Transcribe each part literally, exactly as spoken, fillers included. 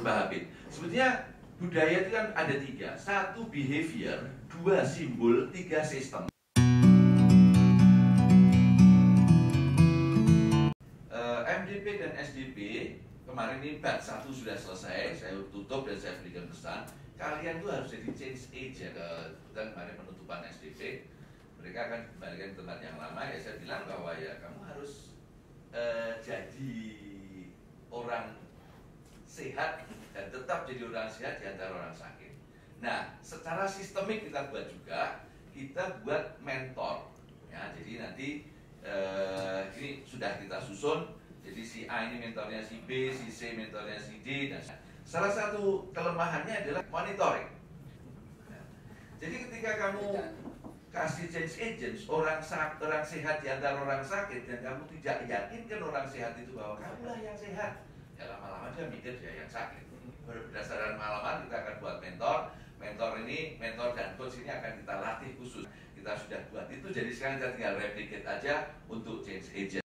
Pak Habib. Sebetulnya budaya itu kan ada tiga. Satu behavior, dua simbol, tiga sistem. uh, M D P dan S D P kemarin ini batch satu sudah selesai. Saya tutup dan saya berikan pesan, kalian tuh harus jadi change agent. Dan kemarin penutupan S D P, mereka akan kembalikan ke tempat yang lama. Ya saya bilang bahwa ya kamu harus uh, jadi orang sehat dan tetap jadi orang sehat di antara orang sakit. Nah, secara sistemik kita buat juga, kita buat mentor. Ya, jadi nanti eh, ini sudah kita susun. Jadi si A ini mentornya si B, si C mentornya si D. Dan salah satu kelemahannya adalah monitoring. Nah, jadi ketika kamu kasih change agents, orang sakit, orang sehat di antara orang sakit, dan kamu tidak yakinkan orang sehat itu bahwa kamulah yang sehat, ya lama-lama dia mikir dia yang sakit. Berdasarkan pengalaman kita akan buat mentor. Mentor ini, mentor dan coach ini akan kita latih khusus. Kita sudah buat itu, jadi sekarang kita tinggal replicate aja untuk change agent.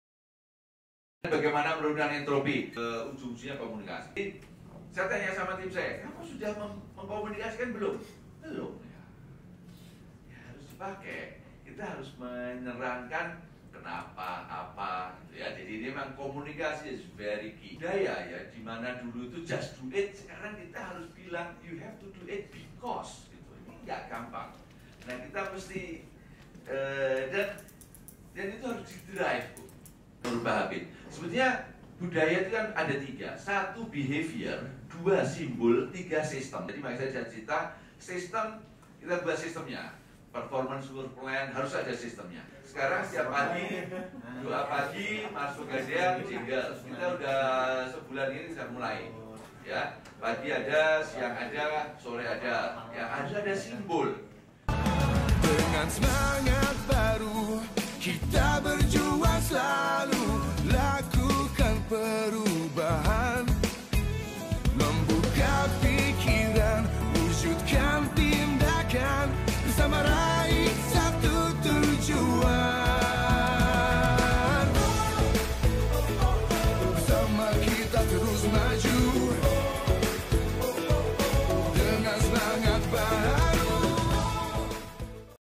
Bagaimana menurunkan entropi? Ke ujung-ujungnya komunikasi. Saya tanya sama tim saya, kamu sudah mem mengkomunikasikan belum? Belum. Ya. Ya harus dipakai. Kita harus menerangkan kenapa, apa, gitu ya. Jadi ini memang komunikasi is very key. Budaya ya, dimana dulu itu just do it, sekarang kita harus bilang you have to do it because, gitu. Ini nggak gampang. Nah kita mesti uh, dan dan itu harus di-drive, Bu. Menurut Pak Habib. Sebetulnya budaya itu kan ada tiga. Satu behavior, dua simbol, tiga sistem. Jadi makanya saya cerita sistem, kita buat sistemnya. Performance work plan harus ada sistemnya. Sekarang setiap pagi, doa pagi, masuk gadean, jingle. Kita udah sebulan ini sudah mulai. Ya, pagi ada, siang ada, sore ada. Ya, harus ada simbol. Dengan semangat baru, kita berjuang selalu lakukan perubahan, membuka pikiran, wujudkan tindakan, bersama raih satu tujuan. Bersama kita terus maju.